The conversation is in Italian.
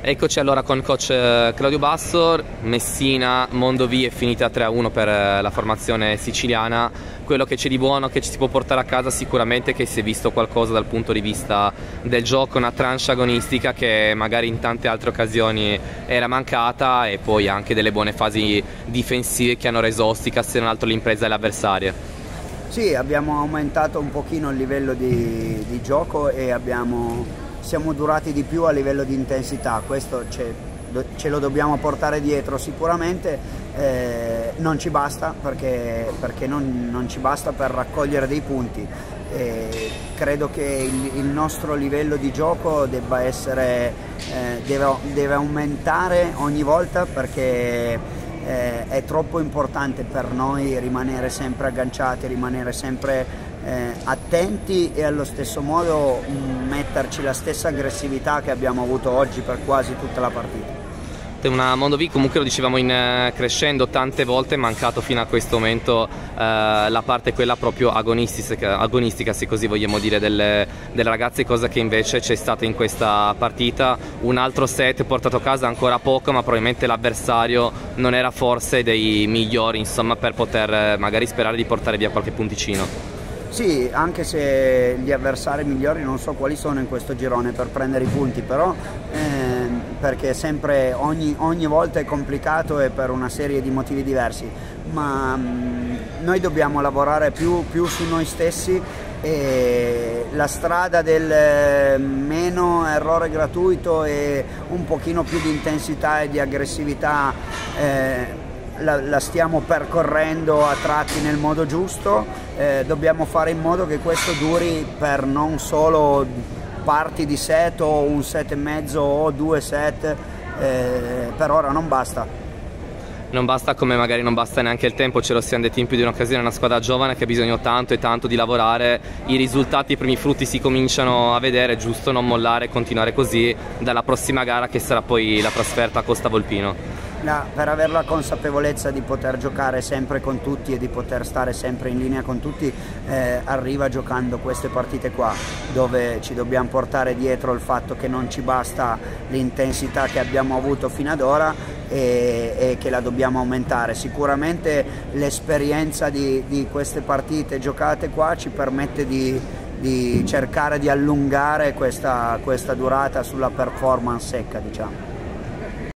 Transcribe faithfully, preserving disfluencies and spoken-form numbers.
Eccoci allora con coach Claudio Bassor. Messina Mondovì è finita tre a uno per la formazione siciliana. Quello che c'è di buono che ci si può portare a casa sicuramente è che si è visto qualcosa dal punto di vista del gioco, una tranche agonistica che magari in tante altre occasioni era mancata, e poi anche delle buone fasi difensive che hanno reso ostica se non altro l'impresa delle avversarie. Sì, abbiamo aumentato un pochino il livello di, di gioco e abbiamo siamo durati di più a livello di intensità. Questo ce, ce lo dobbiamo portare dietro sicuramente. Eh, non ci basta perché, perché non, non ci basta per raccogliere dei punti. Eh, credo che il, il nostro livello di gioco debba essere, eh, deve, deve aumentare ogni volta, perché Eh, è troppo importante per noi rimanere sempre agganciati, rimanere sempre eh, attenti e allo stesso modo mh, metterci la stessa aggressività che abbiamo avuto oggi per quasi tutta la partita. Una Mondovì, comunque lo dicevamo in eh, crescendo, tante volte è mancato fino a questo momento eh, la parte quella proprio agonistica, agonistica se così vogliamo dire, delle, delle ragazze, cosa che invece c'è stata in questa partita. Un altro set portato a casa ancora poco, ma probabilmente l'avversario non era forse dei migliori, insomma, per poter eh, magari sperare di portare via qualche punticino. Sì, anche se gli avversari migliori non so quali sono in questo girone per prendere i punti, però ehm, perché sempre ogni, ogni volta è complicato e per una serie di motivi diversi, ma mh, noi dobbiamo lavorare più, più su noi stessi, e la strada del meno errore gratuito e un pochino più di intensità e di aggressività eh, La, la stiamo percorrendo a tratti nel modo giusto. Eh, dobbiamo fare in modo che questo duri per non solo parti di set o un set e mezzo o due set, eh, per ora non basta. Non basta, come magari non basta neanche il tempo, ce lo siamo detti in più di un'occasione, è una squadra giovane che ha bisogno tanto e tanto di lavorare. I risultati, i primi frutti si cominciano a vedere, è giusto non mollare e continuare così dalla prossima gara, che sarà poi la trasferta a Costa Volpino. Per avere la consapevolezza di poter giocare sempre con tutti e di poter stare sempre in linea con tutti, eh, arriva giocando queste partite qua, dove ci dobbiamo portare dietro il fatto che non ci basta l'intensità che abbiamo avuto fino ad ora e, e che la dobbiamo aumentare. Sicuramente l'esperienza di, di queste partite giocate qua ci permette di, di cercare di allungare questa, questa durata sulla performance secca, diciamo.